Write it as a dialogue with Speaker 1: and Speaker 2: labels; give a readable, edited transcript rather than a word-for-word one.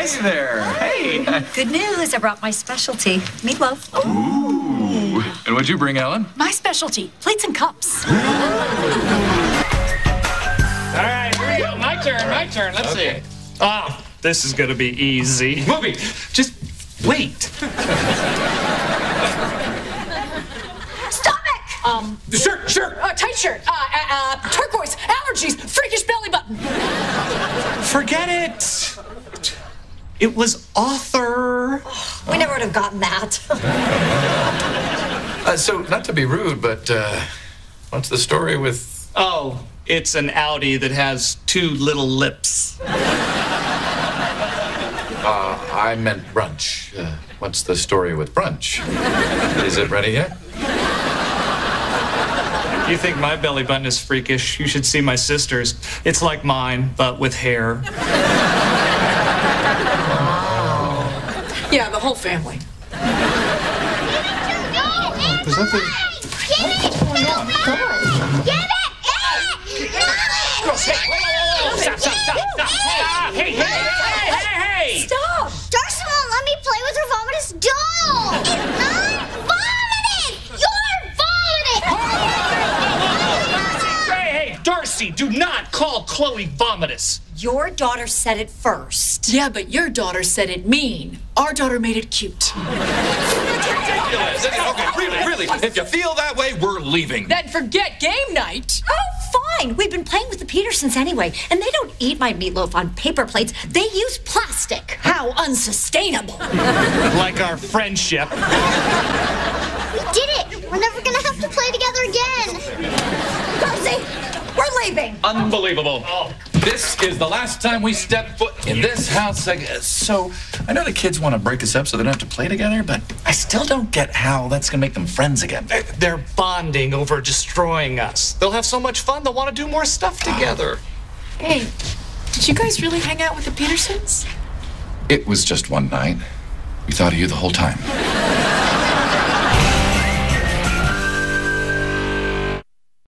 Speaker 1: Hey there. Hey.
Speaker 2: Good news. I brought my specialty, meatloaf.
Speaker 1: Ooh. And what'd you bring, Ellen?
Speaker 3: My specialty, plates and cups.
Speaker 4: All right, here we go. My turn. Let's see. Oh, this is gonna be easy.
Speaker 1: Movie. Just wait.
Speaker 3: Stomach!
Speaker 1: Shirt.
Speaker 3: Tight shirt. Turquoise. Allergies. Freakish belly button.
Speaker 4: Forget it. It was author.
Speaker 2: We never would have gotten that.
Speaker 1: So, not to be rude, but what's the story with...
Speaker 4: Oh, it's an Audi that has 2 little lips.
Speaker 1: I meant brunch. What's the story with brunch? Is it ready yet?
Speaker 4: You think my belly button is freakish? You should see my sister's. It's like mine, but with hair.
Speaker 3: Yeah, the whole family.
Speaker 1: Is that the...
Speaker 4: Girls, hey, stop. Hey.
Speaker 2: Stop!
Speaker 5: Darcy won't let me play with her vomitous doll! It's not vomited! You're vomited!
Speaker 4: Hey, Darcy, do not call Chloe vomitous.
Speaker 2: Your daughter said it first.
Speaker 3: Yeah, but your daughter said it mean. Our daughter made it cute.
Speaker 1: Okay, really. If you feel that way, we're leaving.
Speaker 3: Then forget game night.
Speaker 2: Oh, fine. We've been playing with the Petersons anyway, and they don't eat my meatloaf on paper plates. They use plastic.
Speaker 3: How unsustainable.
Speaker 4: Like our friendship.
Speaker 5: We did it! We're never gonna have to play together again!
Speaker 2: Darcy, we're leaving.
Speaker 1: Unbelievable. This is the last time we step foot in this house. So, I know the kids want to break us up so they don't have to play together, but I still don't get how that's going to make them friends again.
Speaker 4: They're bonding over destroying us. They'll have so much fun, they'll want to do more stuff together.
Speaker 3: Hey, did you guys really hang out with the Petersons?
Speaker 1: It was just one night. We thought of you the whole time.